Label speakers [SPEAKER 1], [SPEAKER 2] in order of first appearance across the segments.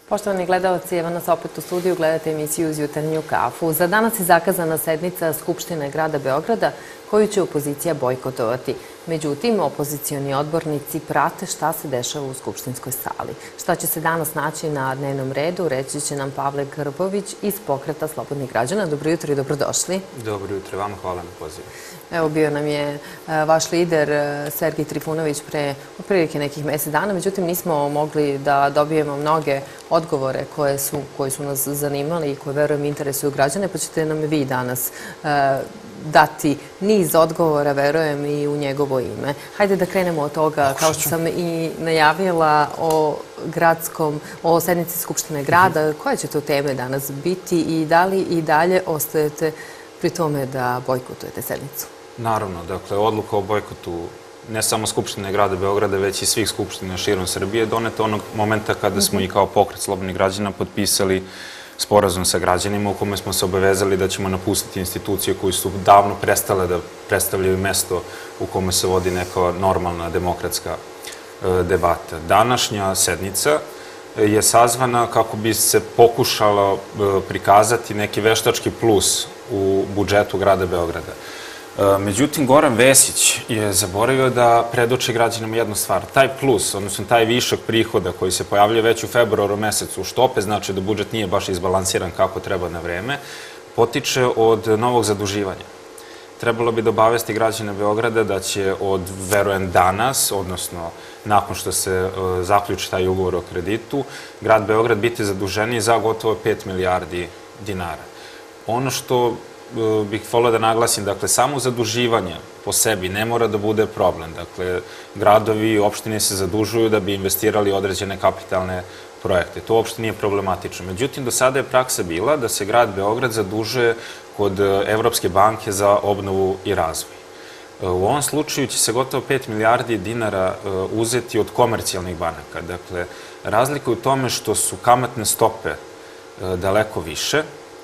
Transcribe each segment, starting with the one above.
[SPEAKER 1] Poštovani gledalci, evo nas opet u studiju, gledate emisiju Uz jutarnju kafu. Za danas je zakazana sednica Skupštine grada Beograda koju će opozicija bojkotovati. Međutim, opozicioni odbornici prate šta se dešava u skupštinskoj sali. Šta će se danas naći na dnevnom redu, reći će nam Pavle Grbović iz Pokreta slobodnih građana. Dobro jutro i dobrodošli.
[SPEAKER 2] Dobro jutro, vama hvala na pozivu.
[SPEAKER 1] Evo, bio nam je vaš lider Sergej Trifunović pre otprilike nekih mesec dana, međutim nismo mogli da dobijemo mnoge odgovore koji su nas zanimali i koje, verujem, interesuju građane, pa ćete nam vi danas dati niz odgovora, verujem, i u njegovo ime. Hajde da krenemo od toga, kao što sam i najavila, o sednici Skupštine grada. Koje će to teme danas biti i da li i dalje ostajete pri tome da bojkotujete sednicu?
[SPEAKER 2] Naravno, dakle, odluka o bojkotu ne samo Skupštine grada Beograda, već i svih skupština širom Srbije doneta onog momenta kada smo i kao Pokret slobodnih građana potpisali sporazum sa građanima u kome smo se obavezali da ćemo napustiti institucije koje su davno prestale da predstavljaju mesto u kome se vodi neka normalna demokratska debata. Današnja sednica je sazvana kako bi se pokušalo prikazati neki veštački plus u budžetu grada Beograda. Međutim, Goran Vesić je zaboravio da predoči građanima jednu stvar. Taj plus, odnosno taj višak prihoda koji se pojavljuje već u februaru mesecu, što opet znači da budžet nije baš izbalansiran kako treba na vreme, potiče od novog zaduživanja. Trebalo bi da obavesti građane Beograda da će od, verujem, danas, odnosno nakon što se zaključi taj ugovor o kreditu, grad Beograd biti zaduženiji za gotovo 5 milijardi dinara. Ono što bih volio da naglasim, dakle, samo zaduživanje po sebi ne mora da bude problem. Dakle, gradovi i opštine se zadužuju da bi investirali određene kapitalne projekte. To uopšte nije problematično. Međutim, do sada je praksa bila da se grad Beograd zadužuje kod Evropske banke za obnovu i razvoj. U ovom slučaju će se gotovo 5 milijardi dinara uzeti od komercijalnih banaka. Dakle, razlika je u tome što su kamatne stope daleko više,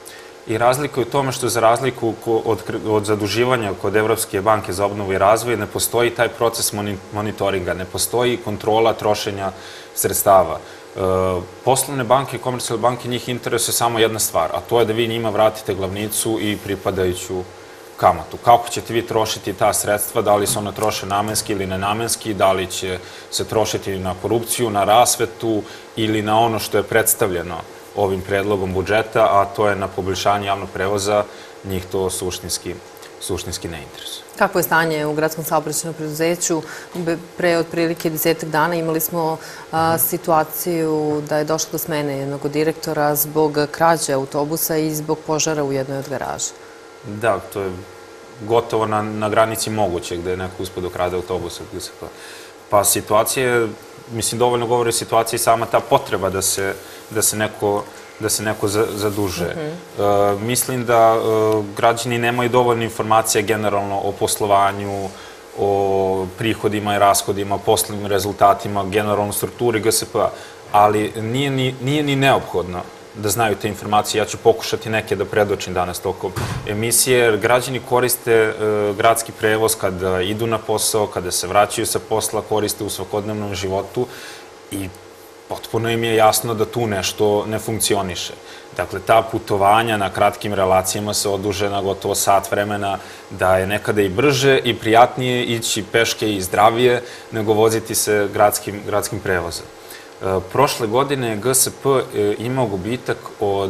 [SPEAKER 2] i razlika je u tome što za razliku od zaduživanja kod Evropske banke za obnovu i razvoj ne postoji taj proces monitoringa, ne postoji kontrola trošenja sredstava. Poslovne banke i komercijalne banke, njih interesuje samo jedna stvar, a to je da vi njima vratite glavnicu i pripadajuću kamatu. Kako ćete vi trošiti ta sredstva, da li se ona troše namenski ili nenamenski, da li će se trošiti na korupciju, na rasvetu ili na ono što je predstavljeno ovim predlogom budžeta, a to je na poboljšanje javnog prevoza, njih to suštinski ne interesuje.
[SPEAKER 1] Kakvo je stanje u gradskom saobraćajnom preduzeću? Pre otprilike 10 dana imali smo situaciju da je došlo do smene jednog od direktora zbog krađe autobusa i zbog požara u jednoj od garaža.
[SPEAKER 2] Da, to je gotovo na granici moguće gde je neko uspeo da ukrade autobusa. Pa situacija je, mislim, dovoljno govori o situaciji sama ta potreba da se neko zaduže. Mislim da građani nemaju dovoljno informacija generalno o poslovanju, o prihodima i rashodima, poslovnim rezultatima, generalno strukturi GSP-a, ali nije ni neophodno da znaju te informacije. Ja ću pokušati neke da predočim danas tokom emisije, jer građani koriste gradski prevoz kada idu na posao, kada se vraćaju sa posla, koriste u svakodnevnom životu i potpuno im je jasno da tu nešto ne funkcioniše. Dakle, ta putovanja na kratkim relacijama se oduže na gotovo sat vremena, da je nekada i brže i prijatnije ići peške i zdravije nego voziti se gradskim prevozom. Prošle godine GSP imao gubitak od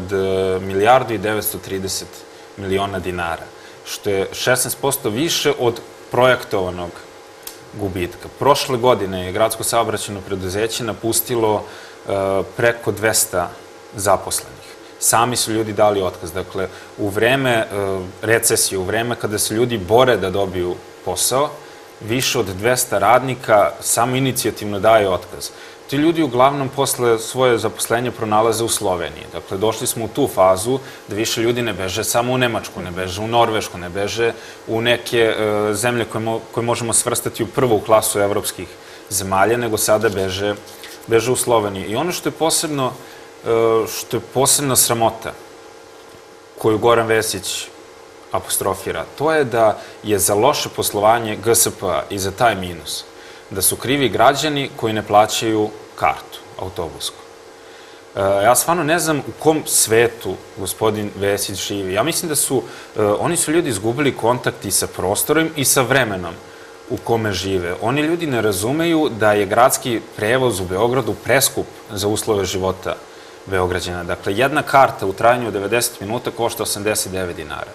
[SPEAKER 2] 1.930 miliona dinara, što je 16% više od projektovanog gubitka. Prošle godine je gradsko saobraćajno preduzeće napustilo preko 200 zaposlenih. Sami su ljudi dali otkaz. Dakle, u vreme recesije, u vreme kada se ljudi bore da dobiju posao, više od 200 radnika samo inicijativno daje otkaz. Ti ljudi uglavnom posle svoje zaposlenje pronalaze u Sloveniji. Dakle, došli smo u tu fazu da više ljudi ne beže samo u Nemačku, ne beže u Norvešku, ne beže u neke zemlje koje možemo svrstati u prvu klasu evropskih zemalja, nego sada beže u Sloveniji. I ono što je posebno sramota koju Goran Vesić apostrofira, to je da je za loše poslovanje GSP-a i za taj minus da su krivi građani koji ne plaćaju kartu autobusku. Ja stvarno ne znam u kom svetu gospodin Vesić živi. Ja mislim da oni su ljudi izgubili kontakt i sa prostorom i sa vremenom u kome žive. Oni ljudi ne razumeju da je gradski prevoz u Beogradu preskup za uslove života Beograđana. Dakle, jedna karta u trajanju od 90 minuta košta 89 dinara.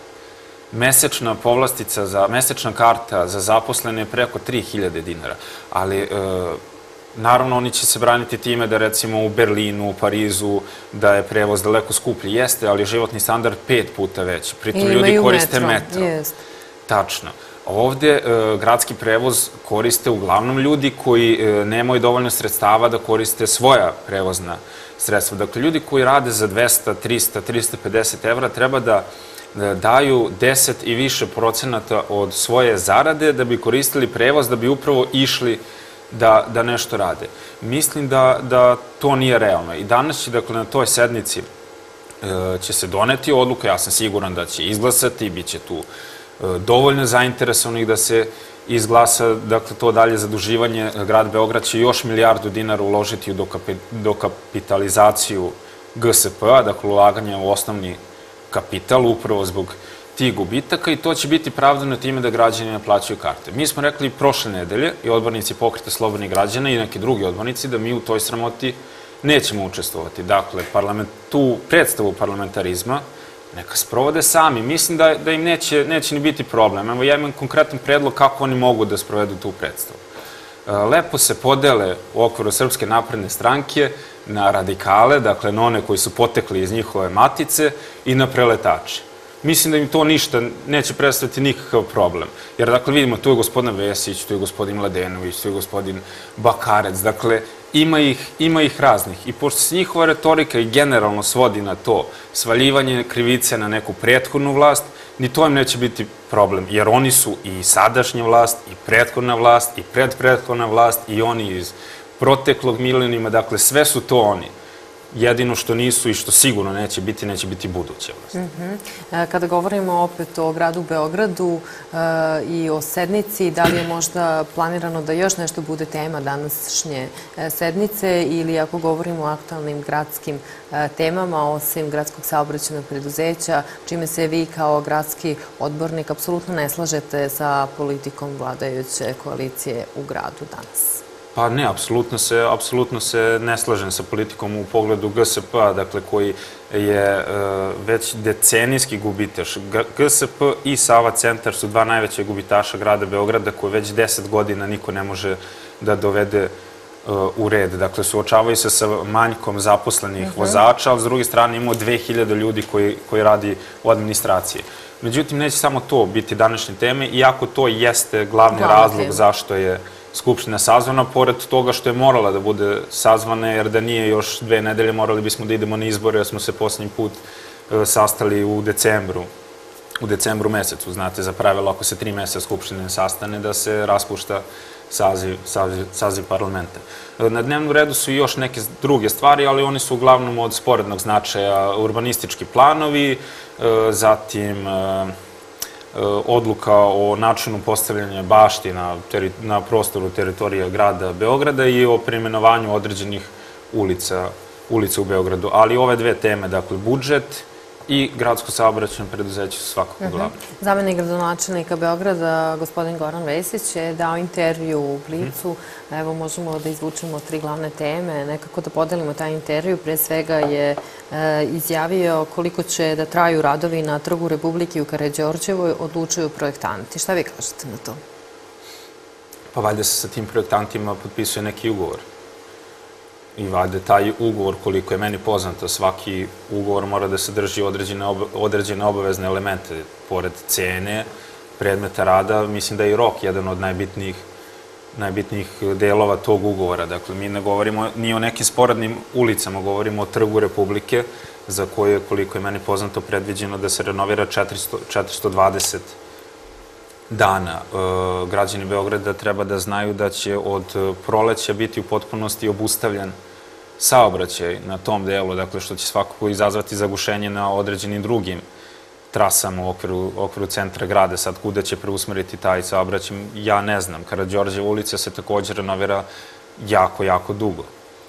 [SPEAKER 2] Mesečna karta za zaposlene je preko 3000 dinara. Ali, naravno, oni će se braniti time da, recimo, u Berlinu, u Parizu, da je prevoz daleko skuplji. Jeste, ali je životni standard 5 puta veći. Pritom ljudi koriste metro. Tačno. Ovde gradski prevoz koriste uglavnom ljudi koji nemaju dovoljno sredstava da koriste svoja prevozna sredstva. Dakle, ljudi koji rade za 200, 300, 350 evra treba da daju 10 i više procenata od svoje zarade da bi koristili prevoz, da bi upravo išli da nešto rade. Mislim da to nije realno. I danas će, dakle, na toj sednici će se doneti odluka, ja sam siguran da će izglasati, bit će tu dovoljno zainteresovanih da se izglasa, dakle, to dalje zaduživanje. Grad Beograd će još milijardu dinara uložiti u dokapitalizaciju GSP-a, dakle, ulaganje u osnovni kapital, upravo zbog tih gubitaka, i to će biti pravdano time da građani ne plaćaju karte. Mi smo rekli prošle nedelje, i odbornici Pokreta slobodnih građana i neki drugi odbornici, da mi u toj sramoti nećemo učestvovati. Dakle, tu predstavu parlamentarizma neka sprovode sami. Mislim da im neće ni biti problem. Evo, ja imam konkretan predlog kako oni mogu da sprovedu tu predstavu. Lepo se podele u okviru Srpske napredne stranke na radikale, dakle na one koji su potekli iz njihove matice, i na preletače. Mislim da im to ništa neće predstaviti nikakav problem. Jer, dakle, vidimo, tu je gospodin Vesić, tu je gospodin Mladenović, tu je gospodin Bakarec, dakle, ima ih raznih. I pošto se njihova retorika i generalno svodi na to svaljivanje krivice na neku prethodnu vlast, ni to im neće biti problem, jer oni su i sadašnja vlast, i prethodna vlast, i predprethodna vlast, i oni iz proteklog milenijuma, dakle, sve su to oni. Jedino što nisu i što sigurno neće biti buduća vlast.
[SPEAKER 1] Kada govorimo opet o gradu Beogradu i o sednici, da li je možda planirano da još nešto bude tema današnje sednice, ili ako govorimo o aktualnim gradskim temama, osim gradskog saobraćajnog preduzeća, čime se vi kao gradski odbornik apsolutno ne slažete sa politikom vladajuće koalicije u gradu danas?
[SPEAKER 2] Pa ne, apsolutno se ne slažem sa politikom u pogledu GSP-a, dakle, koji je već decenijski gubitaš. GSP i Sava centar su dva najveća gubitaša grada Beograda, koje već 10 godina niko ne može da dovede u red. Dakle, suočavaju se sa manjkom zaposlenih vozača, ali s druge strane imamo 2000 ljudi koji radi u administraciji. Međutim, neće samo to biti današnje teme, iako to jeste glavni razlog zašto je Skupština sazvana, pored toga što je morala da bude sazvana, jer da nije još 2 nedelje morali bismo da idemo na izbore, jer smo se poslednji put sastali u decembru mesecu. Znate, za pravilo, ako se 3 meseca Skupština ne sastane, da se raspušta saziv parlamenta. Na dnevnom redu su i još neke druge stvari, ali oni su uglavnom od sporednog značaja: urbanistički planovi, zatim odluka o načinu postavljanja bašti na prostoru teritorije grada Beograda i o preimenovanju određenih ulica u Beogradu. Ali ove dve teme, dakle, budžet i gradsko saobraćajno preduzeće su svakako glavne.
[SPEAKER 1] Zamenik gradonačelnika Beograda, gospodin Goran Vesić, je dao intervju u Blicu. Evo, možemo da izvučemo 3 glavne teme, nekako da podelimo taj intervju. Pre svega je izjavio koliko će da traju radovi na Trgu Republike u Karađorđevoj, odlučuju projektanti. Šta vi kažete na to?
[SPEAKER 2] Pa valjda se sa tim projektantima potpisuje neki ugovor. I valjda taj ugovor, koliko je meni poznato, svaki ugovor mora da sadrži određene obavezne elemente. Pored cene, predmeta rada, mislim da je i rok jedan od najbitnijih delova tog ugovora. Dakle, mi ne govorimo ni o nekim sporednim ulicama, govorimo o Trgu Republike, za koje, koliko je meni poznato, predviđeno da se renovira 420 dana. Građani Beograda treba da znaju da će od proleća biti u potpunosti obustavljen saobraćaj na tom delu, dakle, što će svakako izazvati zagušenje na određenim drugim trasama u okviru centra grada. Sad, kuda će preusmeriti taj saobraćaj, ja ne znam. Karađorđeva ulica se također renovira jako dugo.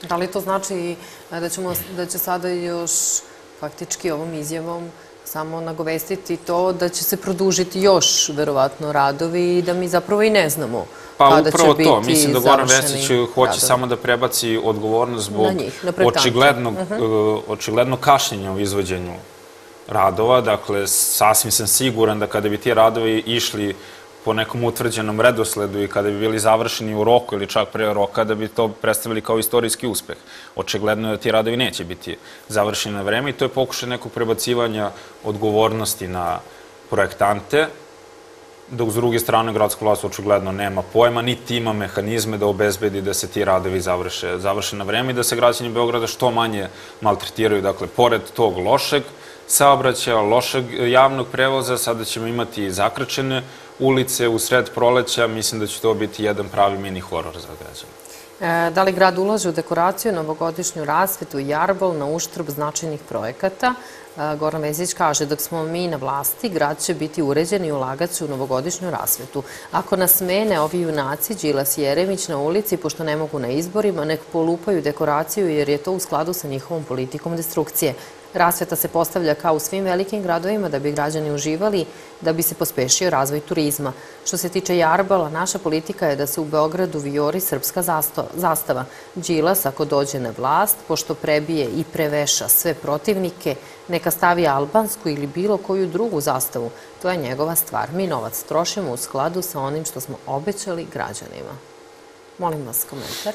[SPEAKER 1] Da li to znači da će sada još faktički ovom izjavom samo nagovestiti to da će se produžiti još, verovatno, radovi i da mi zapravo i ne znamo kada će biti završeni radovi?
[SPEAKER 2] Pa upravo to. Mislim da Goran Vesić hoće samo da prebaci odgovornost zbog očiglednog kašnjenja u izvođenju radova. Dakle, sasvim sam siguran da kada bi ti radovi išli po nekom utvrđenom redosledu i kada bi bili završeni u roku ili čak pre roka, da bi to predstavili kao istorijski uspeh. Očigledno je da ti radovi neće biti završeni na vreme i to je pokušaj nekog prebacivanja odgovornosti na projektante, dok s druge strane gradska vlast očigledno nema pojma, niti ima mehanizme da obezbedi da se ti radovi završe na vreme i da se građani Beograda što manje maltretiraju. Dakle, pored tog lošeg saobraćaja, lošeg javnog prevoza, sada ćemo imati zakrčene ulice u sred proleća. Mislim da će to biti jedan pravi mini horor za građane.
[SPEAKER 1] Da li grad ulaže u dekoraciju, novogodišnju rasvetu i jarbol na uštrb značajnih projekata? Goran Vesić kaže, dok smo mi na vlasti, grad će biti uređen i ulagat će u novogodišnju rasvetu. Ako nas mene ovi junaci, Đilas i Jeremić na ulici, pošto ne mogu na izborima, nek polupaju dekoraciju jer je to u skladu sa njihovom politikom destrukcije. Rasveta se postavlja kao u svim velikim gradovima da bi građani uživali, da bi se pospešio razvoj turizma. Što se tiče jarbala, naša politika je da se u Beogradu vijori srpska zastava. Đilas, ako dođe na vlast, pošto prebije i preveša sve protivnike, neka stavi albansku ili bilo koju drugu zastavu. To je njegova stvar. Mi novac trošimo u skladu sa onim što smo obećali građanima. Molim vas komentar.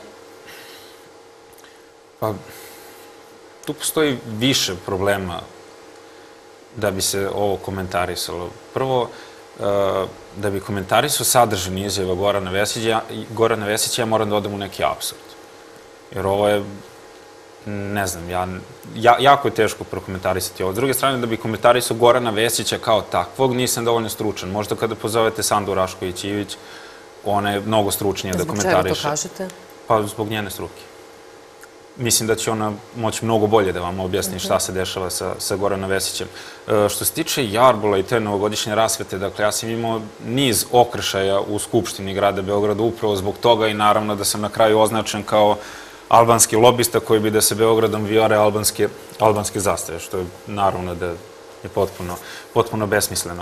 [SPEAKER 2] Pa, tu postoji više problema da bi se ovo komentarisalo. Prvo, da bi komentarisao sadržinu izjava Gorana Vesića, ja moram da odem u neki apsurd. Jer ovo je, ne znam, jako je teško prokomentarisati ovo. S druge strane, da bi komentarisao Gorana Vesića kao takvog, nisam dovoljno stručan. Možda kada pozovete Sandu Rašković-Ivić, ona je mnogo stručnija da komentariše.
[SPEAKER 1] Zbog čega to kažete?
[SPEAKER 2] Pa zbog njene struke. Mislim da će ona moći mnogo bolje da vam objasni šta se dešava sa Goranom Vesićem. Što se tiče jarbola i te novogodišnje rasvete, dakle, ja sam imao niz okršaja u Skupštini grada Beograda upravo zbog toga i naravno da sam na kraju označen kao albanski lobista koji bi da se Beogradom vijore albanske zastave, što je naravno da je potpuno besmisleno.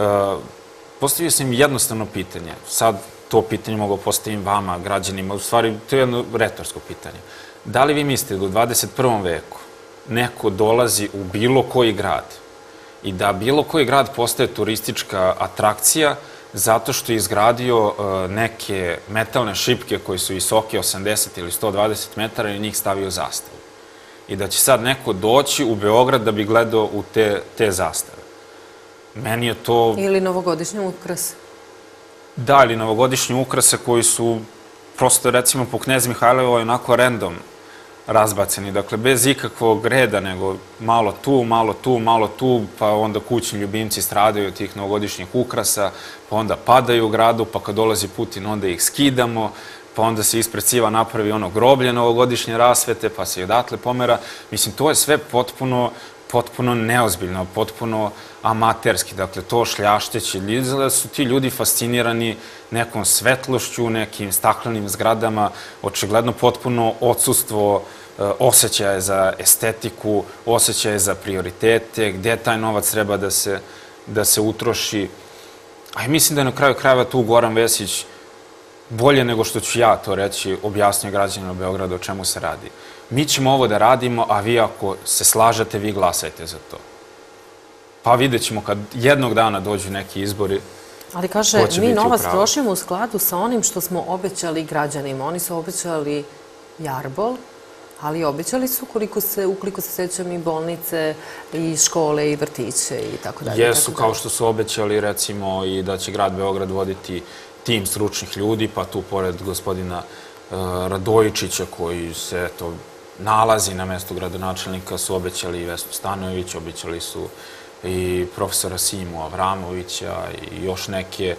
[SPEAKER 2] Postavio sam im jednostavno pitanje. Sad to pitanje mogu postaviti vama, građanima. U stvari, to je jedno retorsko pitanje. Da li vi mislite da u 21. veku neko dolazi u bilo koji grad i da bilo koji grad postaje turistička atrakcija zato što je izgradio neke metalne šipke koji su visoke 80 ili 120 metara i njih stavio zastavu? I da će sad neko doći u Beograd da bi gledao u te zastave? Meni je to...
[SPEAKER 1] Ili novogodišnje ukrase.
[SPEAKER 2] Da, ili novogodišnje ukrase koji su prosto, recimo, po Knez Mihajlovoj onako random razbaceni. Dakle, bez ikakvog reda, nego malo tu, malo tu, malo tu, pa onda kućni ljubimci stradaju od tih novogodišnjih ukrasa, pa onda padaju u gradu, pa kad dolazi Putin, onda ih skidamo, pa onda se ispred Siva napravi ono groblje novogodišnje rasvete, pa se i odatle pomera. Mislim, to je sve potpuno neozbiljno, potpuno amaterski. Dakle, to šljašteći. Da su ti ljudi fascinirani nekom svetlošću, nekim staklenim zgradama, očigledno potpuno odsustvo osjećaja za estetiku, osjećaja za prioritete, gde taj novac treba da se utroši. A i mislim da je na kraju krajeva tu Goran Vesić bolje nego što ću ja to reći, objasnio građanima Beograda o čemu se radi. Mi ćemo ovo da radimo, a vi ako se slažete, vi glasajte za to. Pa vidjet ćemo kad jednog dana dođu neki izbori.
[SPEAKER 1] Ali kaže, mi novac trošimo u skladu sa onim što smo obećali građanima. Oni su obećali jarbol, ali obećali su, ukoliko se sećam, i bolnice, i škole, i vrtiće, i tako dalje.
[SPEAKER 2] Jesu, kao što su obećali, recimo, i da će grad Beograd voditi tim stručnih ljudi, pa tu pored gospodina Radojičića, koji se nalazi na mestu gradonačelnika, su obećali i Vesnu Stanojević, obećali su i profesora Simu Avramovića i još neke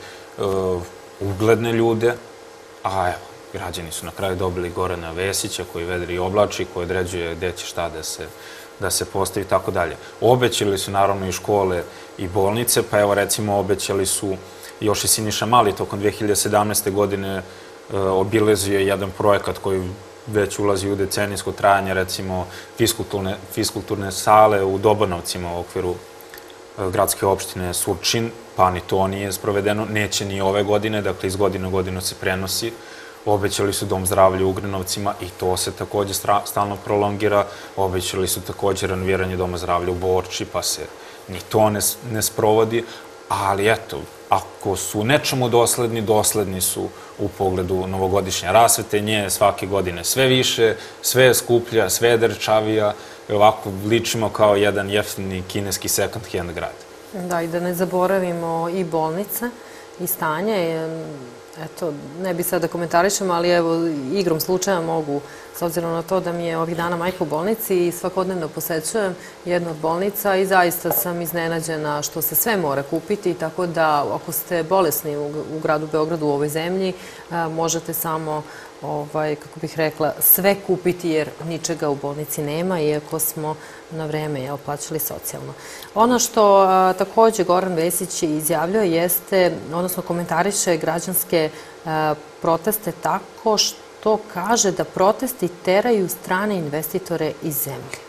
[SPEAKER 2] ugledne ljude, a evo, građani su na kraju dobili Gorana Vesića koji vedri i oblači, koji određuje gde će šta da se postavi i tako dalje. Obećali su naravno i škole i bolnice, pa evo recimo obećali su još i Siniša Mali tokom 2017. godine obilazio je jedan projekat koji već ulazi u decenijsko trajanje, recimo fiskulturne sale u Dobanovcima u okviru gradske opštine Surčin, pa ni to nije sprovedeno, neće ni ove godine, dakle iz godine u godinu se prenosi. Obećali su dom zdravlja u Ugrinovcima i to se takođe stalno prolongira. Obećali su takođe renoviranje doma zdravlja u Borči, pa se ni to ne sprovodi. Ali eto, ako su nečemu dosledni, dosledni su u pogledu novogodišnje rasvete. Nje je svake godine sve više, sve je skuplja, sve je drčavija. I ovako ličimo kao jedan jeftini kineski second hand grad.
[SPEAKER 1] Da, i da ne zaboravimo i bolnice i stanje. Eto, ne bih sad da komentarišem, ali evo, igrom slučaja mogu, s obzirom na to da mi je ovih dana majka u bolnici i svakodnevno posećujem jednu od bolnica i zaista sam iznenađena što se sve mora kupiti, tako da ako ste bolesni u gradu Beogradu, u ovoj zemlji, možete samo, kako bih rekla, sve kupiti jer ničega u bolnici nema, iako smo na vreme plaćali socijalno. Ono što takođe Goran Vesić izjavljuje jeste, odnosno komentariše građanske proteste tako što kaže da protesti teraju strane investitore iz zemlje.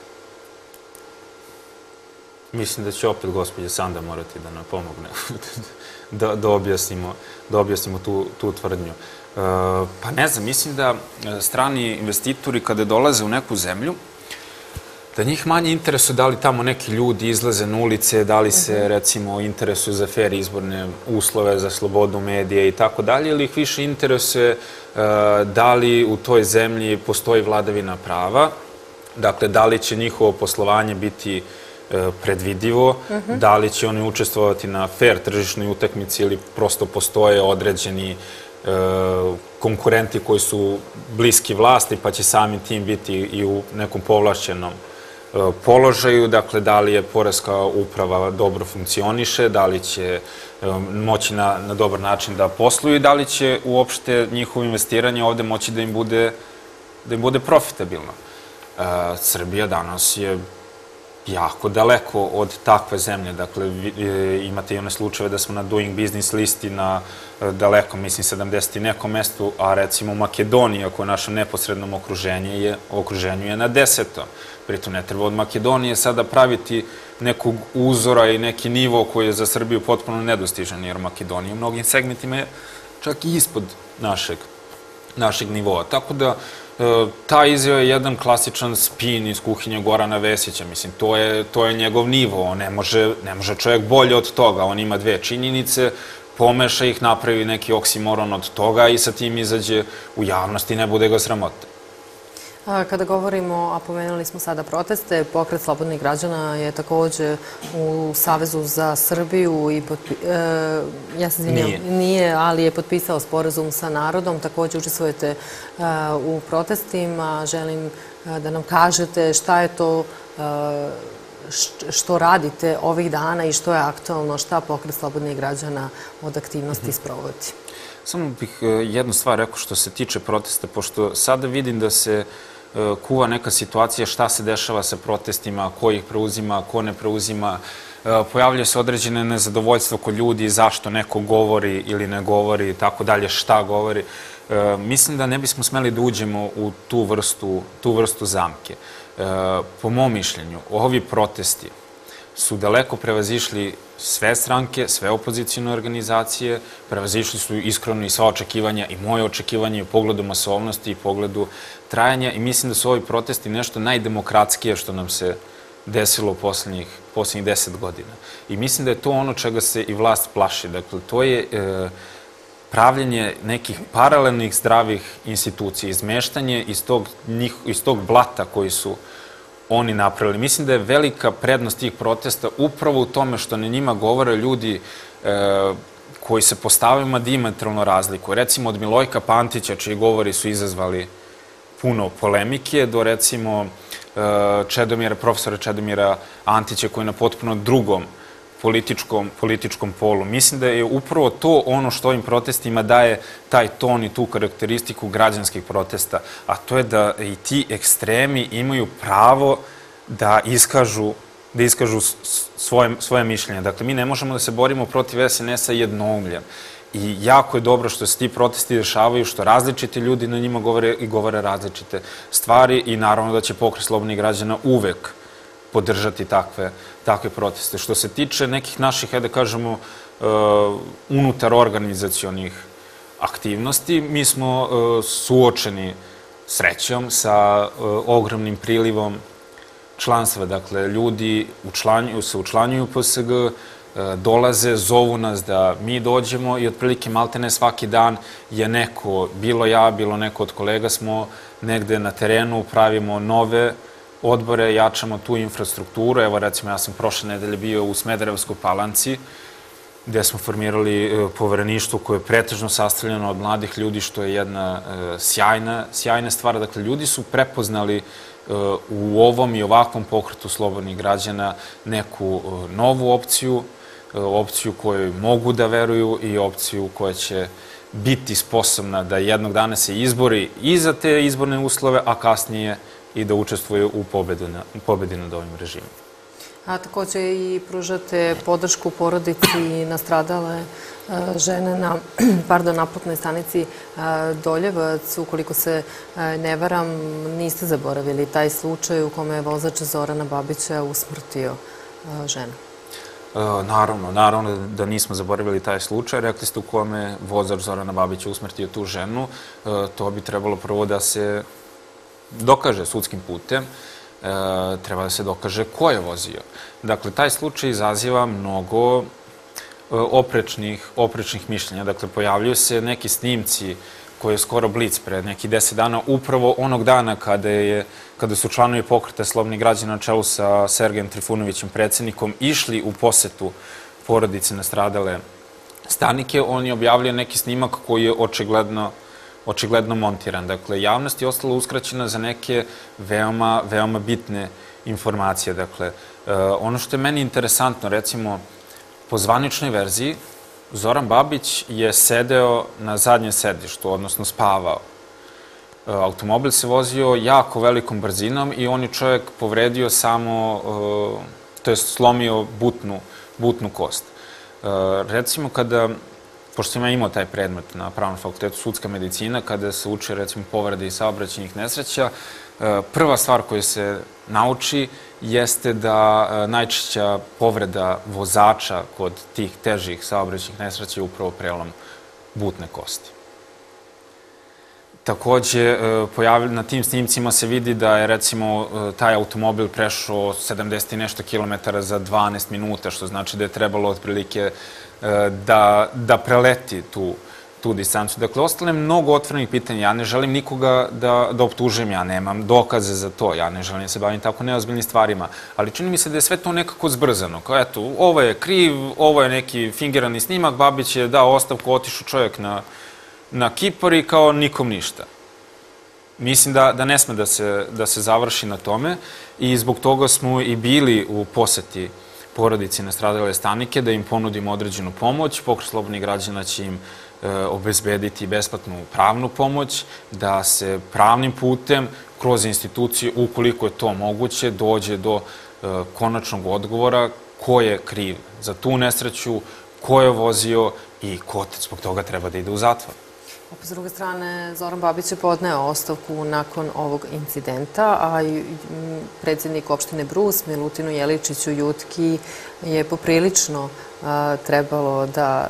[SPEAKER 2] Mislim da će opet gospođa Sanda morati da nam pomogne da objasnimo tu tvrdnju. Pa ne znam, mislim da strani investitori kada dolaze u neku zemlju, da njih manje interesuje da li tamo neki ljudi izlaze na ulice, da li se, recimo, interesuju za fair izborne uslove, za slobodu medije i tako dalje, ili ih više interesuje da li u toj zemlji postoji vladavina prava, dakle, da li će njihovo poslovanje biti predvidivo, da li će oni učestvovati na fair tržišnoj utakmici ili prosto postoje određeni konkurenti koji su bliski vlasti, pa će samim tim biti i u nekom povlašćenom položaju, dakle, da li je poreska uprava dobro funkcioniše, da li će moći na dobar način da posluju i da li će uopšte njihovo investiranje ovde moći da im bude profitabilno. Srbija danas je jako daleko od takve zemlje. Dakle, imate i one slučajeve da smo na Doing Business listi na daleko, mislim, 70 i nekom mestu, a recimo Makedonija, koja je u našem neposrednom okruženju, je na 10. Pritom ne treba od Makedonije sada praviti nekog uzora i neki nivo koji je za Srbiju potpuno nedostižan, jer Makedonija u mnogim segmentima je čak i ispod našeg nivoa. Tako da ta izjava je jedan klasičan spin iz kuhinje Gorana Vesića. Mislim, to je njegov nivo. Ne može čovjek bolje od toga. On ima dve činjenice, pomeša ih, napravi neki oksimoron od toga i sa tim izađe u javnost i ne bude ga sramota.
[SPEAKER 1] Kada govorimo, a pomenuli smo sada proteste, Pokret slobodnih građana je takođe u Savezu za Srbiju i ja se izvinjam, nije, ali je potpisao sporazum sa narodom. Takođe učestvujete u protestima. Želim da nam kažete šta je to što radite ovih dana i što je aktualno, šta Pokret slobodnih građana od aktivnosti sprovodi.
[SPEAKER 2] Samo bih jednu stvar rekao što se tiče protesta, pošto sada vidim da se kuva neka situacija šta se dešava sa protestima, ko ih preuzima, ko ne preuzima. Pojavljuje se određene nezadovoljstvo kod ljudi zašto neko govori ili ne govori i tako dalje, šta govori. Mislim da ne bismo smeli da uđemo u tu vrstu zamke. Po mom mišljenju, ovi protesti su daleko prevazišli sve stranke, sve opozicijne organizacije, prevazišli su iskreno i sva očekivanja i moje očekivanje u pogledu masovnosti i pogledu trajanja i mislim da su ovi protesti nešto najdemokratskije što nam se desilo u poslednjih 10 godina. I mislim da je to ono čega se i vlast plaši. Dakle, to je pravljenje nekih paralelnih zdravih institucija, izmeštanje iz tog blata koji su oni napravili. Mislim da je velika prednost tih protesta upravo u tome što na njima govore ljudi koji se po stavima dijametralno razlikuju. Recimo od Milojka Pantića, čiji govori su izazvali puno polemike, do recimo profesora Čedomira Antića koji je na potpuno drugom političkom polu. Mislim da je upravo to ono što ovim protestima daje taj ton i tu karakteristiku građanskih protesta, a to je da i ti ekstremi imaju pravo da iskažu svoje mišljenje. Dakle, mi ne možemo da se borimo protiv SNS-a jednoumljem. I jako je dobro što se ti protesti dešavaju, što različiti ljudi na njima govore različite stvari i naravno da će Pokret slobodnih građana uvek podržati takve proteste. Što se tiče nekih naših, da kažemo, unutar organizacionih aktivnosti, mi smo suočeni srećom sa ogromnim prilivom članstva. Dakle, ljudi se učlanjuju u PSG, dolaze, zovu nas da mi dođemo i otprilike maltene svaki dan je neko, bilo ja, bilo neko od kolega, smo negde na terenu, pravimo nove odbore, jačamo tu infrastrukturu. Evo, recimo, ja sam prošle nedelje bio u Smederevskoj Palanci, gde smo formirali povereništvo koje je pretežno sastavljeno od mladih ljudi, što je jedna sjajna stvar. Dakle, ljudi su prepoznali u ovom i ovakvom pokretu slobodnih građana neku novu opciju koju mogu da veruju i opciju koja će biti sposobna da jednog dana se izbori i za te izborne uslove, a kasnije i da učestvuje u pobedi nad ovim režimom.
[SPEAKER 1] A takođe i pružate podršku porodici nastradale žene na naplatnoj stanici Doljevac. Ukoliko se ne varam, niste zaboravili taj slučaj u kome je vozač Zorana Babića usmrtio ženu.
[SPEAKER 2] Naravno da nismo zaboravili taj slučaj. Rekli ste u kome vozač Zorana Babića usmrtio tu ženu. To bi trebalo prvo da se dokaže sudskim putem. Treba da se dokaže ko je vozio. Dakle, taj slučaj izaziva mnogo oprečnih mišljenja. Dakle, pojavljuju se neki snimci koji je skoro blic pred nekih 10 dana, upravo onog dana kada su članovi Pokreta slobodnih građana na čelu sa Sergejem Trifunovićem, predsednikom, išli u posetu porodice nastradale Stanike. On je objavljio neki snimak koji je očigledno montiran. Dakle, javnost je ostala uskraćena za neke veoma bitne informacije. Dakle, ono što je meni interesantno, recimo, po zvaničnoj verziji, Zoran Babić je sedeo na zadnjem sedištu, odnosno spavao. Automobil se vozio jako velikom brzinom i on je čovjek povredio samo, to je slomio butnu kost. Recimo, pošto sam ja imao taj predmet na Pravnom fakultetu, sudska medicina, kada se uče, recimo, povrede i saobraćajnih nesreća, prva stvar koju se nauči jeste da najčešća povreda vozača kod tih težih saobraćajnih nesreća je upravo prelom butne kosti. Takođe, na tim snimcima se vidi da je, recimo, taj automobil prešao 70 i nešto kilometara za 12 minuta, što znači da je trebalo otprilike da preleti tu distancu. Dakle, ostale mnogo otvorenih pitanja. Ja ne želim nikoga da optužujem, ja nemam dokaze za to, ja ne želim da se bavim tako neozbiljnim stvarima, ali čini mi se da je sve to nekako zbrzano. Kao, eto, ovo je kriv, ovo je neki fingirani snimak, Babić je dao ostavku, otišao čovjek na Kipar i kao nikom ništa. Mislim da ne sme da se završi na tome i zbog toga smo i bili u poseti porodici nastradale Stanike, da im ponudimo određenu pomoć. Pokret slobodnih građana će im obezbediti besplatnu pravnu pomoć, da se pravnim putem, kroz institucije, ukoliko je to moguće, dođe do konačnog odgovora ko je kriv za tu nesreću, ko je vozio i ko zbog toga treba da ide u zatvor.
[SPEAKER 1] S druge strane, Zoran Babić je podneo ostavku nakon ovog incidenta, a i predsjednik opštine Brus, Milutinu Jeličiću Jutki, je poprilično trebalo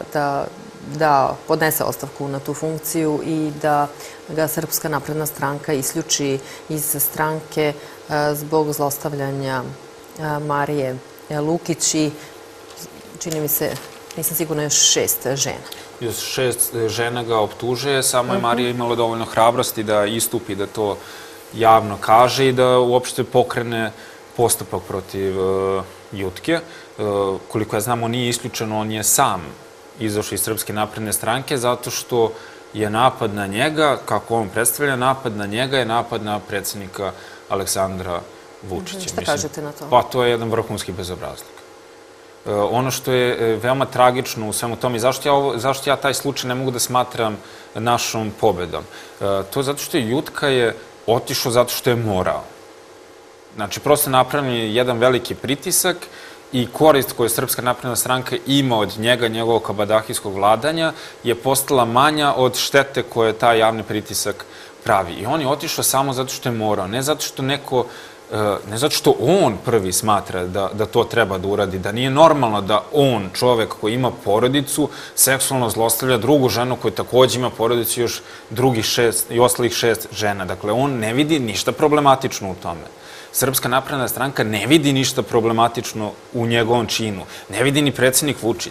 [SPEAKER 1] da podnese ostavku na tu funkciju i da ga Srpska napredna stranka isključi iz stranke zbog zlostavljanja Marije Lukić i, čini mi se, nisam sigurna, još 6 žena.
[SPEAKER 2] Još 6 žena ga optužuje, samo je Marija imala dovoljno hrabrosti da istupi, da to javno kaže i da uopšte pokrene postupak protiv Jutke. Koliko ja znam, on nije isključeno, on je sam izašao iz Srpske napredne stranke zato što je napad na njega, kako on predstavlja, napad na njega je napad na predsjednika Aleksandra Vučića.
[SPEAKER 1] Šta kažete na to?
[SPEAKER 2] Pa to je jedan vrhunski bezobrazluk. Ono što je veoma tragično u svemu tome i zašto ja taj slučaj ne mogu da smatram našom pobedom. To je zato što je Jutka otišao zato što je morao. Znači, prosto napravljen je jedan veliki pritisak i korist koju Srpska napredna stranka ima od njega, njegovog kabadahijskog vladanja, je postala manja od štete koje taj javni pritisak pravi. I on je otišao samo zato što je morao, ne zato što neko, ne zato što on prvi smatra da to treba da uradi, da nije normalno da on, čovek koji ima porodicu, seksualno zlostavlja drugu ženu koja takođe ima porodicu još drugih 6 i ostalih 6 žena. Dakle, on ne vidi ništa problematično u tome. Srpska napredna stranka ne vidi ništa problematično u njegovom činu. Ne vidi ni predsjednik Vučić.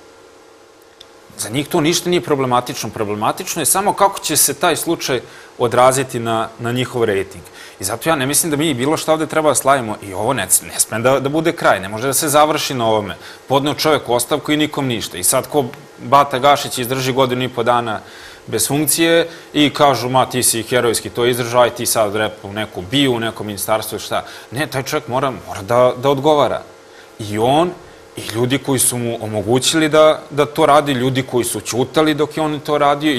[SPEAKER 2] Za njih to ništa nije problematično. Problematično je samo kako će se taj slučaj odraziti na njihov rejting. I zato ja ne mislim da mi bilo šta ovde treba da slavimo. I ovo ne sme da bude kraj. Ne može da se završi na ovome. Podneo čovek ostavku i nikom ništa. I sad ko Bata Gašić izdrži 1,5 godina bez funkcije i kažu, ma ti si herojski to izdržao, aj ti sad repa u neku biju, u neko ministarstvo i šta. Ne, taj čovjek mora da odgovara. I on, i ljudi koji su mu omogućili da to radi, ljudi koji su ćutali dok je on to radio i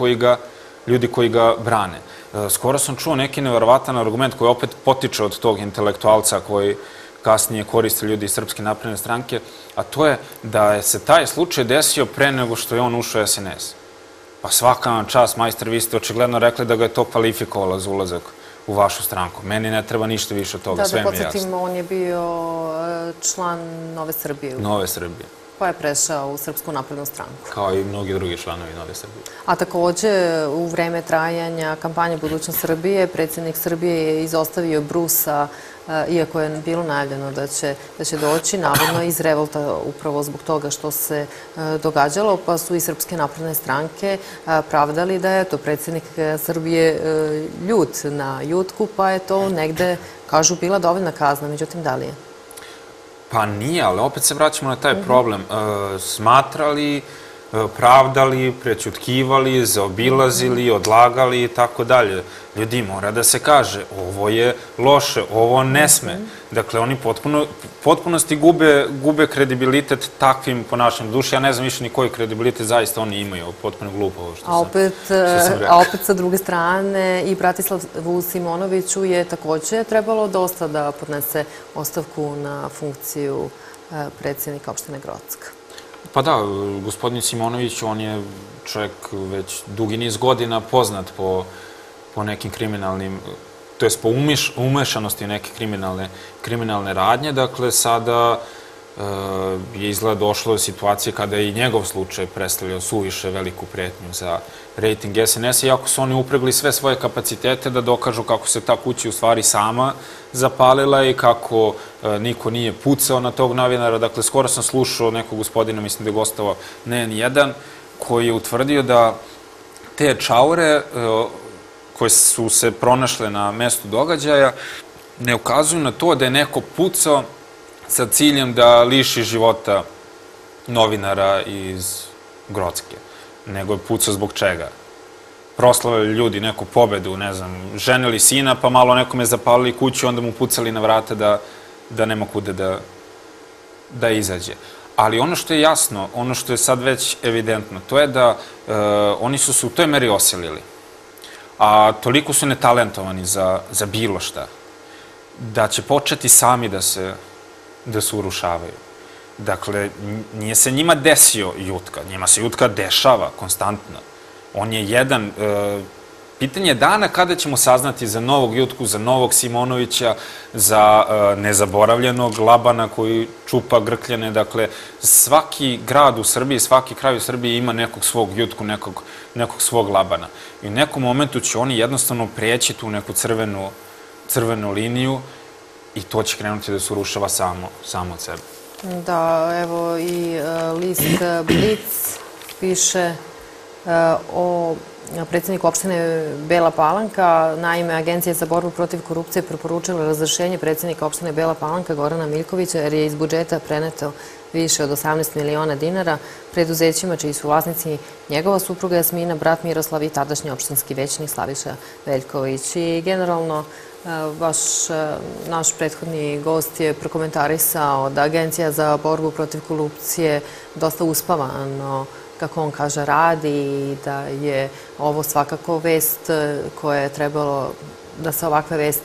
[SPEAKER 2] ljudi koji ga brane. Skoro sam čuo neki neverovatan argument koji opet potiče od tog intelektualca koji kasnije koriste ljudi iz Srpske napredne stranke, a to je da je se taj slučaj desio pre nego što je on ušao u SNS. Pa svaka vam čast, majster, vi ste očigledno rekli da ga je to kvalifikovalo za ulazak u vašu stranku. Meni ne treba ništa više od toga, sve mi je jasno.
[SPEAKER 1] Da podsjetimo, on je bio član Nove Srbije.
[SPEAKER 2] Nove Srbije.
[SPEAKER 1] Pa je prešao u Srpsku naprednu stranku.
[SPEAKER 2] Kao i mnogi drugi članovi Nove Srbije.
[SPEAKER 1] A takođe, u vreme trajanja kampanje Budućnost Srbije, predsjednik Srbije je izostavio Brusa, iako je bilo najavljeno da će doći, navodno iz revolta upravo zbog toga što se događalo, pa su i Srpske napredne stranke pravdali da je to predsjednik Srbije ljut na Jutku, pa je to negde, kažu, bila dovoljna kazna. Međutim, da li je?
[SPEAKER 2] Pa nije, ali opet se vraćamo na taj problem. Smatrali, pravdali, prećutkivali, zaobilazili, odlagali i tako dalje. Ljudi, mora da se kaže, ovo je loše, ovo ne sme. Dakle, oni potpunosti gube kredibilitet takvim ponašanjem. Duše, ja ne znam više ni koji kredibilitet zaista oni imaju, potpuno glupo ovo što sam rekao.
[SPEAKER 1] A opet sa druge strane i Bratislavu Simonoviću je takođe trebalo dosta da podnese ostavku na funkciju predsjednika opštine Grocka.
[SPEAKER 2] Pa da, gospodin Simonović, on je čovjek već dugi niz godina poznat po nekim kriminalnim, to jest po umešanosti neke kriminalne radnje. Dakle, sada je izgleda došlo do situacije kada je i njegov slučaj predstavljao suviše veliku pretnju za rejting SNS-a, iako su oni upregli sve svoje kapacitete da dokažu kako se ta kuća u stvari sama zapalila i kako niko nije pucao na tog novinara. Dakle, skoro sam slušao nekog gospodina, mislim da je gostovao N1, koji je utvrdio da te čaure koje su se pronašle na mestu događaja ne ukazuju na to da je neko pucao sa ciljem da liši života novinara iz Grocke, nego je pucao zbog čega. Proslavili ljudi neku pobedu, ne znam, ženili sina, pa malo nekome zapalili kuću, onda mu pucali na vrata da nema kude da izađe. Ali ono što je jasno, ono što je sad već evidentno, to je da oni su se u toj meri osilili, a toliko su netalentovani za bilo šta, da će početi sami da se urušavaju. Dakle, nije se njima desio Jutka, njima se Jutka dešava konstantno. On je jedan, pitanje je dana kada ćemo saznati za novog Jutku, za novog Simonovića, za nezaboravljenog Labana koji čupa grkljane. Dakle, svaki grad u Srbiji, svaki kraj u Srbiji ima nekog svog Jutku, nekog svog Labana. I u nekom momentu će oni jednostavno preći tu neku crvenu liniju i to će krenuti da se urušava samo od sebe.
[SPEAKER 1] Da, evo i list Blic piše o predsjedniku opštine Bela Palanka. Naime, Agencija za borbu protiv korupcije preporučila razrešenje predsjednika opštine Bela Palanka Gorana Miljkovića jer je iz budžeta preneto više od 18 miliona dinara preduzećima čiji su vlasnici njegova supruga Jasmina, brat Miroslav i tadašnji opštinski većnik Slaviša Veljković. I generalno naš prethodni gost je prokomentarisao da Agencija za borbu protiv korupcije dosta uspavano, kako on kaže, radi i da je ovo svakako vest koja je trebalo da se ovakve vesti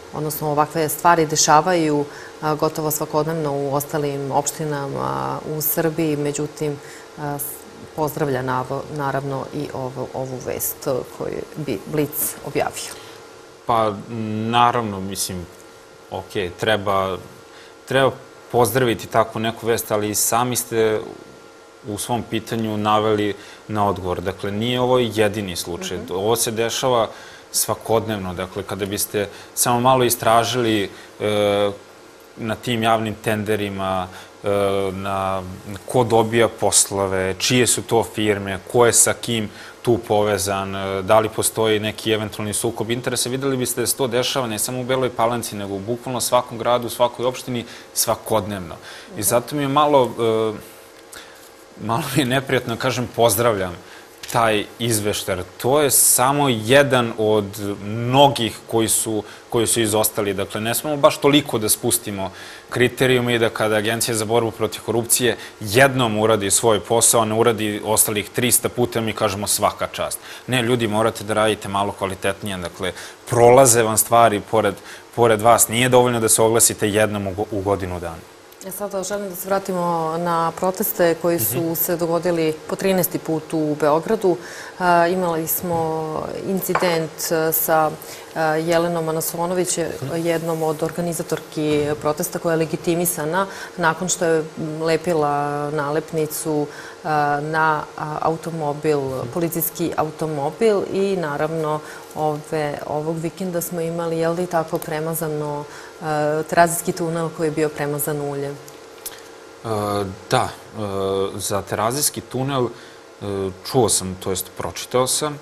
[SPEAKER 1] odnosno ovakve stvari dešavaju gotovo svakodnevno u ostalim opštinama u Srbiji, međutim, pozdravlja naravno i ovu vest koju bi Blic objavio.
[SPEAKER 2] Pa, naravno, mislim, ok, treba pozdraviti takvu neku vest, ali i sami ste u svom pitanju naveli na odgovor. Dakle, nije ovo jedini slučaj. Ovo se dešava svakodnevno. Dakle, kada biste samo malo istražili na tim javnim tenderima, na ko dobija poslove, čije su to firme, ko je sa kim tu povezan, da li postoji neki eventualni sukob interesa, videli biste da se to dešava ne samo u Beloj Palanci, nego u bukvalno svakom gradu, u svakoj opštini, svakodnevno. I zato mi je malo mi je neprijatno, kažem, pozdravljam taj izveštar. To je samo jedan od mnogih koji su izostali. Dakle, ne smemo baš toliko da spustimo kriterijume i da kada Agencija za borbu protiv korupcije jednom uradi svoj posao, ne uradi ostalih 300 puta, mi kažemo svaka čast. Ne, ljudi, morate da radite malo kvalitetnije. Dakle, prolaze vam stvari pored vas. Nije dovoljno da se oglasite jednom u godinu dana.
[SPEAKER 1] Sada želim da se vratimo na proteste koji su se dogodili po 13. put u Beogradu. Imali smo incident sa Jelenom Anasonović, jednom od organizatorki protesta koja je legitimisana nakon što je lepila nalepnicu na automobil, policijski automobil i naravno ovog vikenda smo imali, je li tako, premazano Terazijski tunel koji je bio premazan uljem?
[SPEAKER 2] Da, za Terazijski tunel čuo sam, to jest pročitao sam.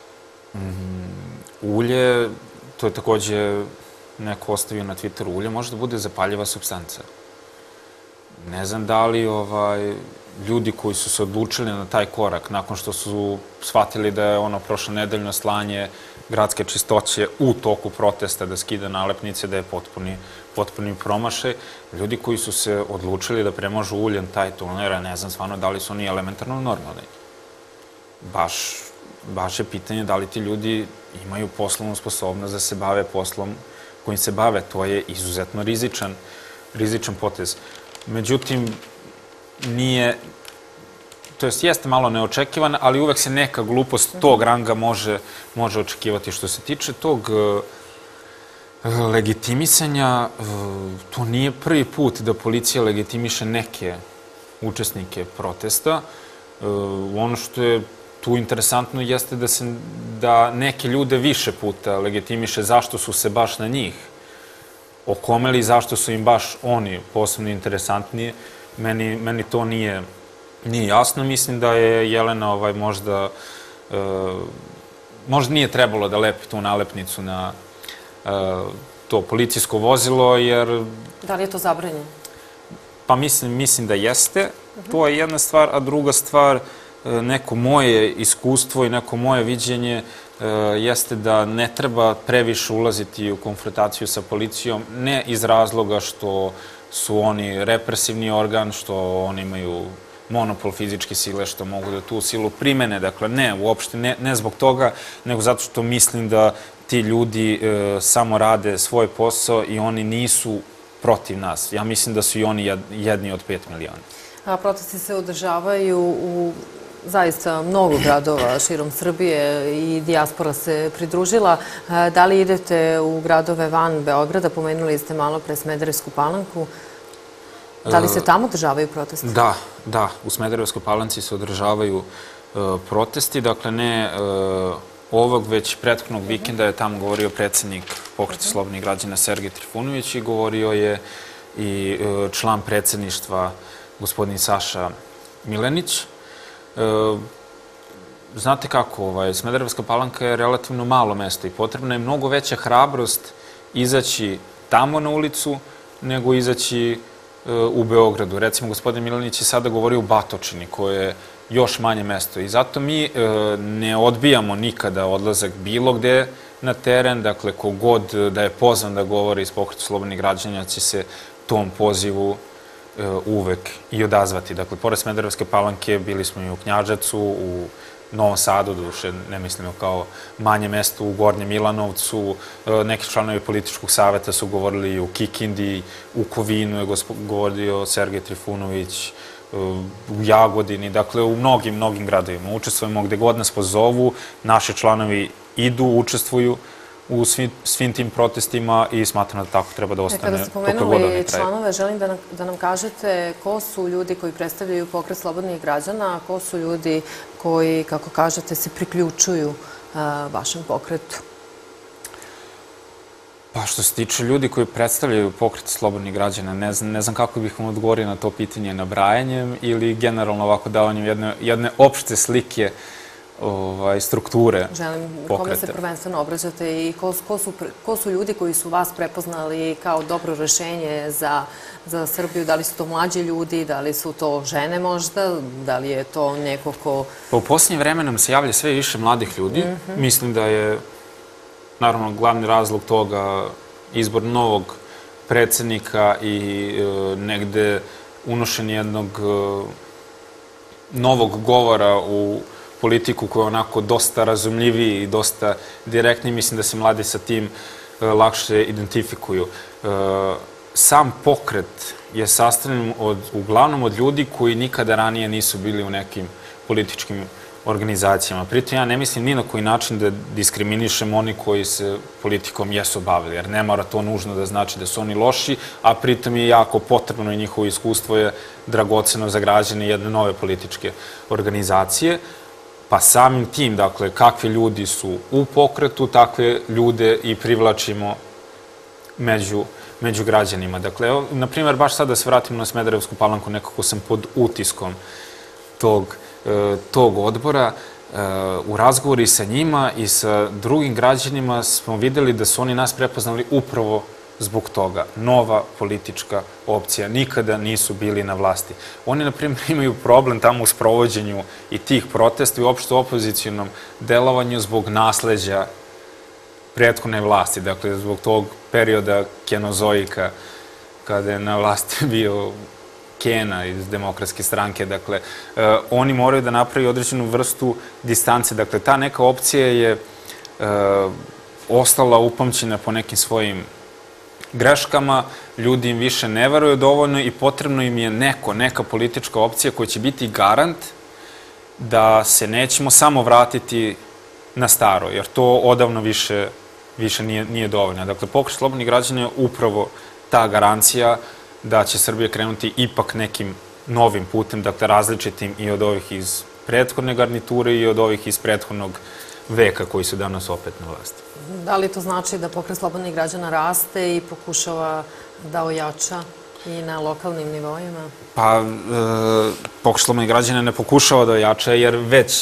[SPEAKER 2] Ulje, to je takođe neko ostavio na Twitteru, ulje može da bude zapaljiva supstanca. Ne znam da li ljudi koji su se odlučili na taj korak, nakon što su shvatili da je ono prošlonedeljno slanje gradske čistoće u toku protesta da skida nalepnice, da je potpuni promašaj, ljudi koji su se odlučili da premažu uljem taj tunel, ne znam stvarno da li su oni elementarno normalni. Baš je pitanje da li ti ljudi imaju poslovnu sposobnost da se bave poslom kojim se bave. To je izuzetno rizičan potez. Međutim, nije, to jest jeste malo neočekivan, ali uvek se neka glupost tog ranga može očekivati. Što se tiče tog legitimisanja, to nije prvi put da policija legitimiše neke učesnike protesta. Ono što je tu interesantno jeste da neke ljude više puta legitimiše zašto su se baš na njih okomeli, zašto su im baš oni posebno interesantniji. Meni to nije jasno. Mislim da je Jelena možda nije trebalo da lepi tu nalepnicu na to policijsko vozilo, jer...
[SPEAKER 1] Da li je to zabranjeno?
[SPEAKER 2] Pa mislim da jeste. To je jedna stvar, a druga stvar, neko moje iskustvo i neko moje viđenje jeste da ne treba previše ulaziti u konfrontaciju sa policijom, ne iz razloga što su oni represivni organ, što oni imaju monopol fizičke sile, što mogu da tu silu primene. Dakle, ne, uopšte ne zbog toga, nego zato što mislim da ti ljudi samo rade svoj posao i oni nisu protiv nas. Ja mislim da su i oni jedni od 5 miliona.
[SPEAKER 1] Protesti se održavaju u zaista mnogo gradova širom Srbije i dijaspora se pridružila. Da li idete u gradove van Beograda? Pomenuli ste malo pre Smederevsku Palanku. Da li se tamo održavaju protesti?
[SPEAKER 2] Da. U Smederevskoj Palanci se održavaju protesti. Dakle, ne ovog, već prethodnog vikenda je tamo govorio predsednik Pokreta slobodnih građana Sergej Trifunović i govorio je i član predsedništva gospodin Saša Milenić. Znate kako, Smederevska Palanka je relativno malo mesto i potrebna je mnogo veća hrabrost izaći tamo na ulicu nego izaći u Beogradu. Recimo, gospodin Milenić je sada govorio u Batočini, koje je još manje mesto. I zato mi ne odbijamo nikada odlazak bilo gde na teren. Dakle, kogod da je pozvan da govori iz Pokreta slobodnih građana će se tom pozivu uvek i odazvati. Dakle, pored Smederevske Palanke bili smo i u Knjaževcu, u Novom Sadu, doduše ne mislimo kao manje mesto, u Gornjem Milanovcu, neki članovi političkog saveta su govorili i u Kikindi, u Kovinu je govorio Sergej Trifunović, u Jagodini, dakle u mnogim gradovima. Učestvujemo gde god nas pozovu, naši članovi idu, učestvuju u svim tim protestima i smatram da tako treba da ostane.
[SPEAKER 1] Kada ste pomenuli članove, želim da nam kažete ko su ljudi koji predstavljaju Pokret slobodnih građana, a ko su ljudi koji, kako kažete, se priključuju vašem pokretu?
[SPEAKER 2] Pa što se tiče ljudi koji predstavljaju Pokret slobodnih građana, ne znam kako bih vam odgovorio na to pitanje nabrajanjem ili generalno ovako davanjem jedne opšte slike strukture pokreta.
[SPEAKER 1] Želim, kome se prvenstveno obraćate i ko su ljudi koji su vas prepoznali kao dobro rešenje za Srbiju? Da li su to mlađi ljudi, da li su to žene možda, da li je to neko ko...
[SPEAKER 2] Pa u posljednje vreme nam se javlja sve više mladih ljudi. Mislim da je, naravno, glavni razlog toga izbor novog predsednika i negde unošenje jednog novog govora u politiku koja je onako dosta razumljiviji i dosta direktniji. Mislim da se mladi sa tim lakše identifikuju. Sam pokret je sastavljen uglavnom od ljudi koji nikada ranije nisu bili u nekim političkim organizacijama. Pritom ja ne mislim ni na koji način da diskriminišem oni koji se politikom jesu bavili, jer ne mora to nužno da znači da su oni loši, a pritom je jako potrebno i njihovo iskustvo je dragoceno za građane jedne nove političke organizacije. Pa samim tim, dakle, kakvi ljudi su u pokretu, takve ljude i privlačimo među građanima. Dakle, evo, na primjer, baš sad da se vratimo na Smederevsku Palanku, nekako sam pod utiskom tog odbora. U razgovori sa njima i sa drugim građanima smo videli da su oni nas prepoznali upravo zbog toga. Nova politička opcija. Nikada nisu bili na vlasti. Oni, na primjer, imaju problem tamo u sprovođenju i tih protesta i uopšte opozicionom delovanju zbog nasleđa prethodne vlasti. Dakle, zbog tog perioda kenozoika, kada je na vlasti bio Kena iz Demokratske stranke. Dakle, oni moraju da napravi određenu vrstu distance. Dakle, ta neka opcija je ostala upamćena po nekim svojim greškama, ljudi im više ne veruju dovoljno i potrebno im je neka politička opcija koja će biti garant da se nećemo samo vratiti na staro, jer to odavno više nije dovoljno. Dakle, Pokret slobodnih građana je upravo ta garancija da će Srbija krenuti ipak nekim novim putem, dakle različitim i od ovih iz prethodne garniture i od ovih iz prethodnog veka koji su danas opet na vlasti.
[SPEAKER 1] Da li to znači da Pokret slobodnih građana raste i pokušava da ojača i na lokalnim nivoima?
[SPEAKER 2] Pa, Pokret slobodnih građana ne pokušava da ojača jer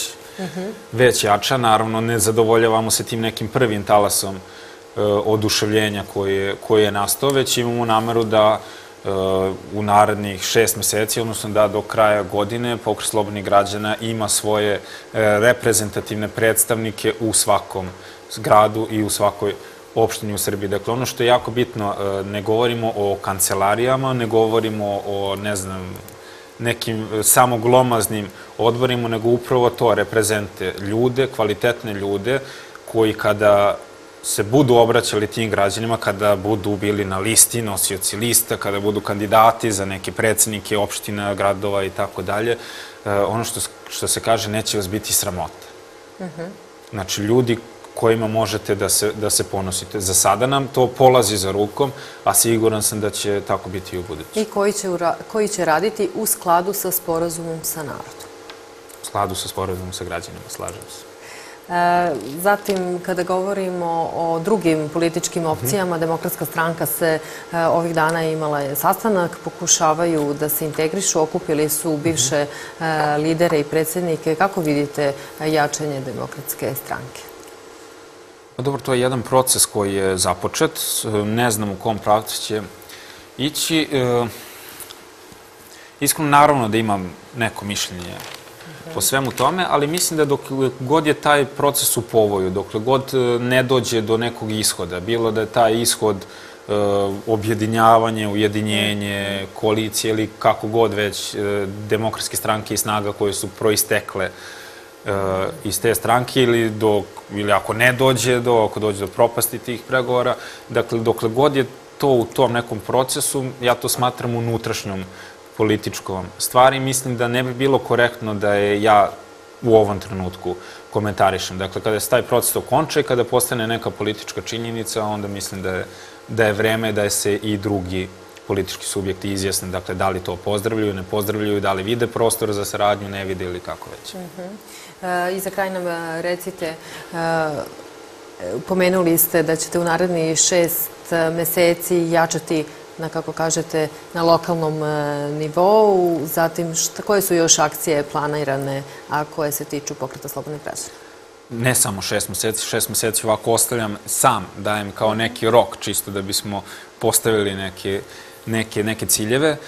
[SPEAKER 2] već jača. Naravno, ne zadovoljavamo se tim nekim prvim talasom oduševljenja koji je nastao, već imamo nameru da u narednih 6 meseci, odnosno da do kraja godine Pokret slobodnih građana ima svoje reprezentativne predstavnike u svakom gradu i u svakoj opštini u Srbiji. Dakle, ono što je jako bitno, ne govorimo o kancelarijama, ne govorimo o, ne znam, nekim samo glomaznim odborima, nego upravo to reprezente ljude, kvalitetne ljude koji kada se budu obraćali tim građanima, kada budu bili na listi, nosioci lista, kada budu kandidati za neke predsednike opština, gradova i tako dalje, ono što se kaže, neće vas biti sramota. Znači, ljudi kojima možete da se ponosite. Za sada nam to polazi za rukom, a siguran sam da će tako biti i u budući.
[SPEAKER 1] I koji će raditi u skladu sa sporazumom sa narodom?
[SPEAKER 2] U skladu sa sporazumom sa građanima, slažem se.
[SPEAKER 1] Zatim, kada govorimo o drugim političkim opcijama, Demokratska stranka se ovih dana imala je sastanak, pokušavaju da se integrišu, okupili su bivše lidere i predsednike. Kako vidite jačanje Demokratske stranke?
[SPEAKER 2] Dobro, to je jedan proces koji je započet. Ne znam u kom pravcu će ići. Iskreno, naravno da imam neko mišljenje po svemu tome, ali mislim da dok god je taj proces u povoju, dok god ne dođe do nekog ishoda, bilo da je taj ishod objedinjavanje, ujedinjenje, koalicije ili kako god već Demokratske stranke i snaga koje su proistekle iz te stranke ili ako ne dođe ako dođe do propasti tih pregovora. Dakle, dokle god je to u tom nekom procesu, ja to smatram unutrašnjom političkom stvari. Mislim da ne bi bilo korektno da je ja u ovom trenutku komentarišem. Dakle, kada se taj proces okonča i kada postane neka politička činjenica, onda mislim da je vreme da se i drugi politički subjekti izjasne, dakle, da li to pozdravljaju, ne pozdravljaju, da li vide prostor za saradnju, ne vide ili kako već.
[SPEAKER 1] I za kraj nam recite, pomenuli ste da ćete u narednih 6 meseci jačati, kako kažete, na lokalnom nivou. Zatim, koje su još akcije planirane, a koje se tiču Pokreta slobodnih građana?
[SPEAKER 2] Ne samo 6 meseci, 6 meseci ovako ostavljam sam, dajem kao neki rok, čisto da bismo postavili neke ciljeve.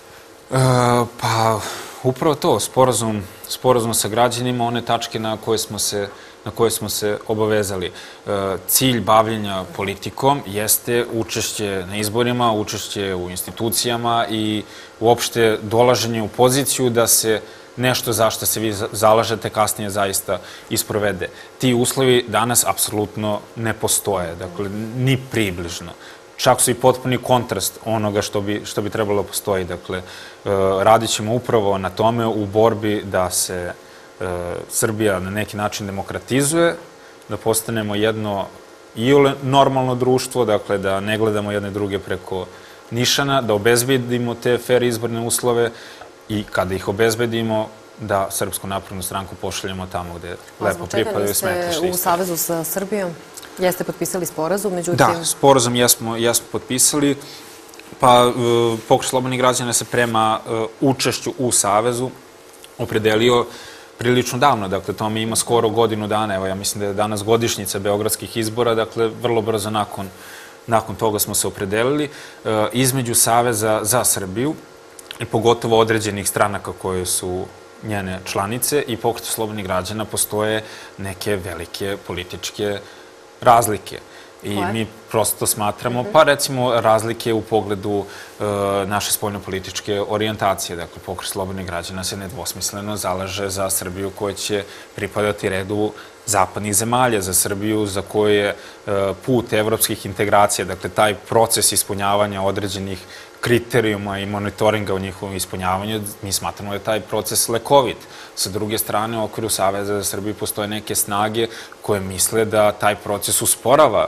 [SPEAKER 2] Pa, upravo to, sporazum sa građanima, one tačke na koje smo se obavezali. Cilj bavljenja politikom jeste učešće na izborima, učešće u institucijama i uopšte dolaženje u poziciju da se nešto za što se vi zalažete kasnije zaista isprovede. Ti uslovi danas apsolutno ne postoje, dakle, ni približno. Čak su i potpuni kontrast onoga što bi trebalo postoji. Dakle, radit ćemo upravo na tome u borbi da se Srbija na neki način demokratizuje, da postanemo jedno normalno društvo, dakle, da ne gledamo jedne druge preko nišana, da obezbedimo te fair izborne uslove i kada ih obezbedimo, da Srpsku naprednu stranku pošaljemo tamo gde lepo pripadaju smetlište.
[SPEAKER 1] Zbog čega niste u savezu sa Srbijom? Jeste potpisali sporazum, međutim...
[SPEAKER 2] Da, sporazum jesmo potpisali. Pa Pokret slobodnih građana se prema učešću u savezu opredelio prilično davno. Dakle, tome ima skoro godinu dana. Evo, ja mislim da je danas godišnjica beogradskih izbora. Dakle, vrlo brzo nakon toga smo se opredelili. Između Saveza za Srbiju i pogotovo određenih stranaka koje su njene članice i Pokreta slobodnih građana postoje neke velike političke razlike. I mi prosto smatramo, pa recimo razlike u pogledu naše spoljnopolitičke orijentacije. Dakle, Pokret slobodnih građana se nedvosmisleno zalaže za Srbiju koja će pripadati redu zapadnih zemalja, za Srbiju za koju je put evropskih integracija, dakle, taj proces ispunjavanja određenih kriterijuma i monitoringa u njihovom ispunjavanju, mi smatramo da je taj proces lekovit. Sa druge strane, u okviru Saveza za Srbiju postoje neke snage koje misle da taj proces usporava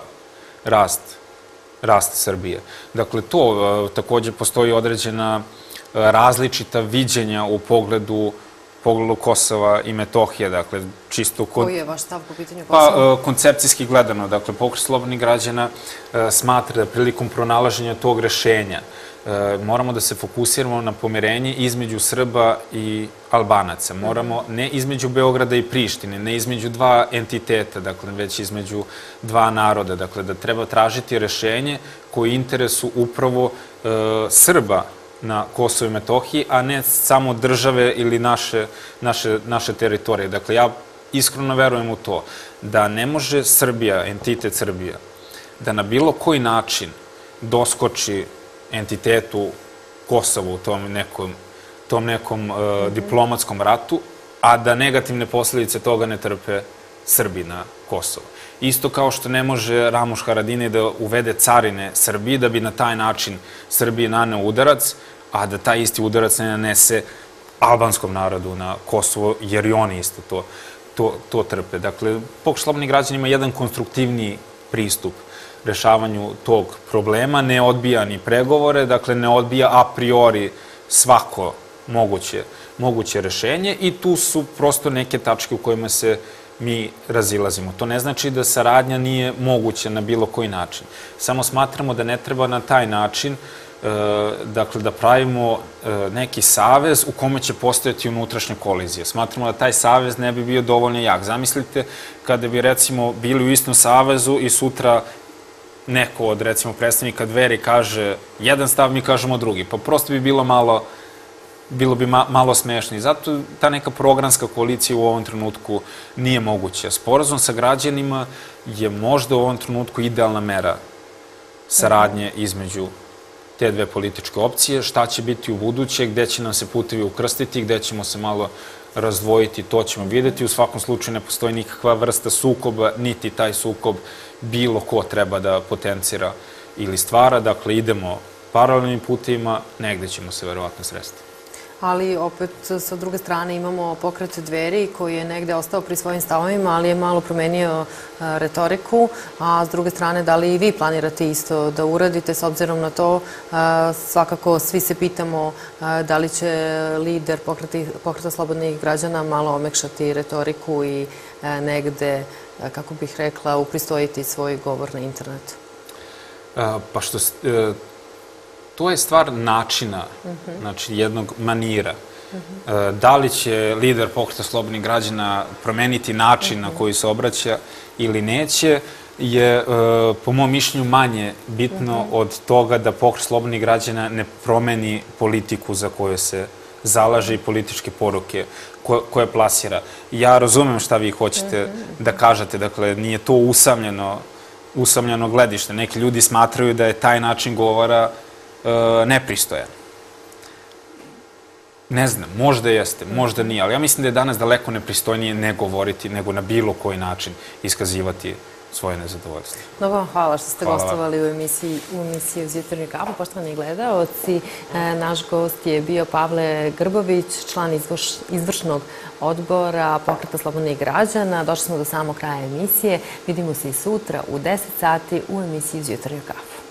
[SPEAKER 2] rast Srbije. Dakle, to takođe postoji određena različita viđenja u pogledu Kosova i Metohije, dakle, čisto kod...
[SPEAKER 1] Koji je vaš stav po pitanju Kosova?
[SPEAKER 2] Pa, koncepcijski gledano, dakle, Pokret slobodnih građana smatra da prilikom pronalaženja tog rešenja moramo da se fokusiramo na pomirenje između Srba i Albanaca. Moramo, ne između Beograda i Prištine, ne između dva entiteta, dakle, već između dva naroda. Dakle, da treba tražiti rešenje koje je interesu upravo Srba na Kosovo i Metohiji, a ne samo države ili naše teritorije. Dakle, ja iskreno verujem u to da ne može Srbija, entitet Srbija, da na bilo koji način doskoči entitetu Kosova u tom nekom diplomatskom ratu, a da negativne posledice toga ne trpe Srbi na Kosovo. Isto kao što ne može Ramuš Haradinaj da uvede carine Srbiji, da bi na taj način Srbiji naneo udarac, a da taj isti udarac ne nanese albanskom narodu na Kosovo, jer i oni isto to trpe. Dakle, Pokret slobodnih građana ima jedan konstruktivniji pristup rešavanju tog problema, ne odbija ni pregovore, dakle ne odbija a priori svako moguće rešenje i tu su prosto neke tačke u kojima se mi razilazimo. To ne znači da saradnja nije moguća na bilo koji način. Samo smatramo da ne treba na taj način dakle, da pravimo neki savez u kome će postojati unutrašnje kolizije. Smatramo da taj savez ne bi bio dovoljno jak. Zamislite kada bi, recimo, bili u istom savezu i sutra neko od, recimo, predstavnika Dveri kaže jedan stav, mi kažemo drugi. Pa prosto bi bilo malo smešno. I zato ta neka programska koalicija u ovom trenutku nije moguća. Sporazum sa građanima je možda u ovom trenutku idealna mera saradnje između te dve političke opcije, šta će biti u buduće, gde će nam se putevi ukrstiti, gde ćemo se malo razdvojiti, to ćemo vidjeti. U svakom slučaju ne postoji nikakva vrsta sukoba, niti taj sukob bilo ko treba da potencira ili stvara. Dakle, idemo paralelnim putevima, negde ćemo se verovatno sresti.
[SPEAKER 1] Ali opet sa druge strane imamo pokret Dveri koji je negde ostao pri svojim stavovima, ali je malo promenio retoriku, a s druge strane da li i vi planirate isto da uradite s obzirom na to, svakako svi se pitamo da li će lider pokreta slobodnih građana malo omekšati retoriku i negde, kako bih rekla, upristojiti svoj govor na internetu.
[SPEAKER 2] Pa što to je stvar načina, znači jednog manira. Da li će lider pokreta slobodnih građana promeniti način na koji se obraća ili neće, je po mom mišljenju manje bitno od toga da pokret slobodnih građana ne promeni politiku za koju se zalaže i političke poruke koje plasira. Ja razumem šta vi hoćete da kažete, dakle, nije to usamljeno gledište. Neki ljudi smatraju da je taj način govora nepristojan. Ne znam, možda jeste, možda nije, ali ja mislim da je danas daleko nepristojnije ne govoriti, nego na bilo koji način iskazivati svoje nezadovoljstvo.
[SPEAKER 1] Mnogo vam hvala što ste gostovali u emisiji Uz jutarnju kafu. Poštovani gledaoci, naš gost je bio Pavle Grbović, član izvršnog odbora Pokreta slobodnih građana. Došli smo do samog kraja emisije. Vidimo se i sutra u 10 sati u emisiji Uz jutarnju kafu.